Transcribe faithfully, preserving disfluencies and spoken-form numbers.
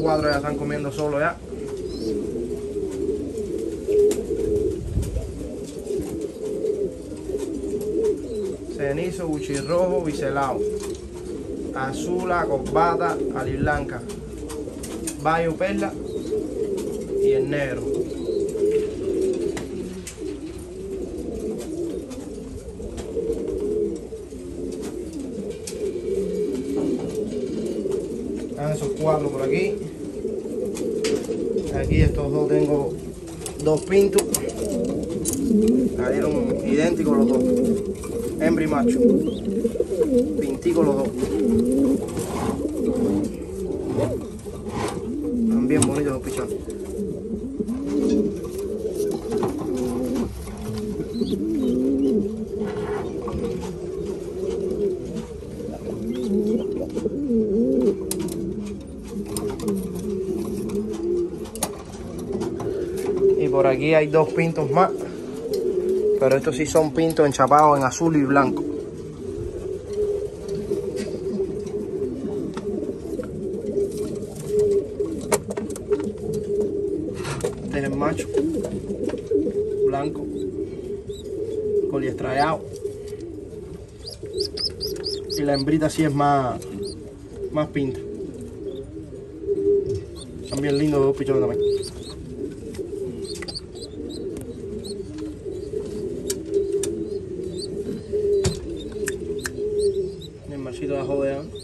cuatro ya están comiendo solo ya. Cenizo, buchirrojo, biselao, azula, corbata, aliblanca, bayo, perla y el negro. Están esos cuatro por aquí. Aquí estos dos tengo dos pintos. Salieron idénticos los dos. Hembra y macho. Pinticos los dos. Están bien bonitos los pichones. Y por aquí hay dos pintos más. Pero estos sí son pintos enchapados en azul y blanco. Este es el macho. Blanco. Coliestrallado. Y la hembrita sí es más, más pinta. Son bien lindos los dos pichones también. El machito de ajo de